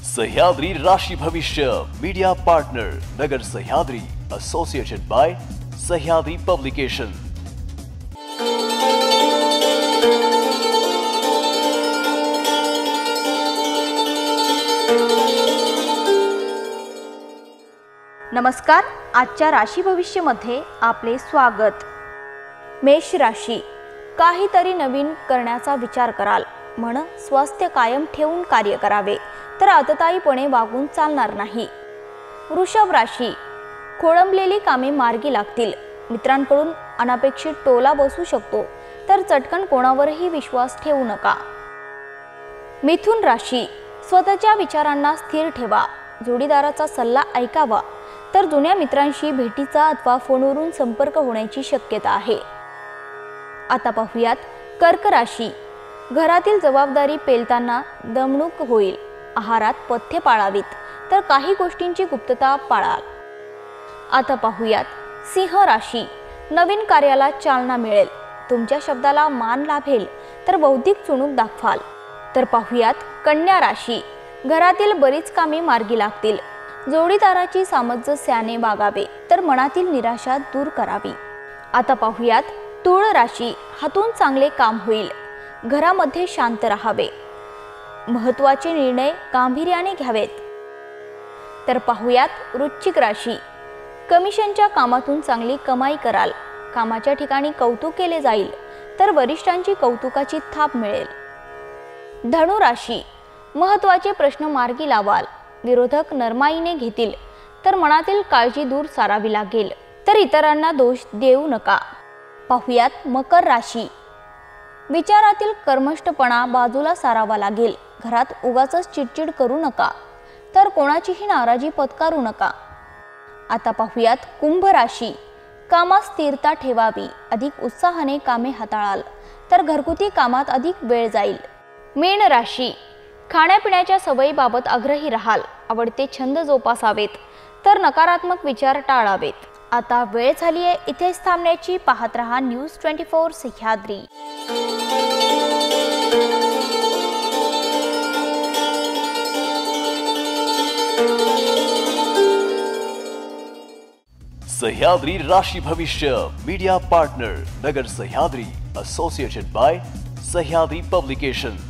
सह्याद्री राशि भविष्य media partner Nagar Sahyadri associated by Sahyadri publication. नमस्कार, आजच्या राशी भविष्य मध्ये आपले स्वागत। मेष राशी, काहीतरी नवीन करण्याचा विचार कराल, म्हण स्वास्थ्य कायम ठेवून कार्य करावे, तर आतताईपणे वागून चालणार नाही। वृषभ राशी, खोळंबलेली कामे मार्गी लागतील, मित्रांकडून अनपेक्षित टोला बसू शकतो, तर चटकन कोणावरही विश्वास ठेवू नका। मिथुन राशी, स्वतःच्या विचारांना स्थिर ठेवा, जोडीदाराचा सल्ला ऐकावा, तर जुन्या मित्रांशी भेटीचा अथवा फोनवरून संपर्क होण्याची शक्यता आहे। आता पाहूयात कर्क राशी, घरातील जबाबदारी पेलताना दमणूक होईल, आहारात पथ्य पाळावीत, तर काही गोष्टींची गुप्तता पाळाल। आता पाहूयात सिंह राशी, नवीन कार्याला चालना मिळेल, तुमच्या शब्दाला मान लाभेल, तर बौद्धिक चुणूक दाखवाल। तर पाहूयात कन्या राशी, घरातील बरीच कामे मार्गी लागतील, जोडीदाराची सामंजस्याने वागावे, तर मनातील निराशा दूर करावी। आता पाहूयात तुळ राशी, हातून चांगले काम होईल, घरामध्ये शांत राहावे, महत्त्वाचे निर्णय गांभीर्याने घ्यावेत। तर पाहूयात वृश्चिक राशी, कमिशनच्या कामातून चांगली कमाई कराल, कामाच्या ठिकाणी कौतुक केले जाईल, तर वरिष्ठांची कौतुकाची थाप मिळेल। धनु राशी, महत्त्वाचे प्रश्न मार्गी लावाल, विरोधक नरमाईने घेतील, तर मनातील काळजी दूर सारावी लागेल, तर इतरांना दोष देऊ नका। पाहूयात मकर राशी, विचारातील कर्मष्टपणा बाजूला सारावा लागेल, घरात उगाचच चिडचिड करू नका, तर कोणाचीही नाराजी पत्करू नका। आता पाहूयात कुंभ राशी, कामात स्थिरता ठेवावी, अधिक उत्साहाने कामे हाताळाल, तर घरगुती कामात अधिक वेळ जाईल। मीन राशी, खाण्यापिण्याच्या सवयीबाबत आग्रही राहाल, आवडते छंद जोपासावेत, तर नकारात्मक विचार टाळावेत। आता वेळ झाली आहे इथेच थांबण्याची। पाहत रहा न्यूज 24 सह्याद्री। सह्याद्री राशि भविष्य media partner Nagar Sahyadri associated by Sahyadri publication.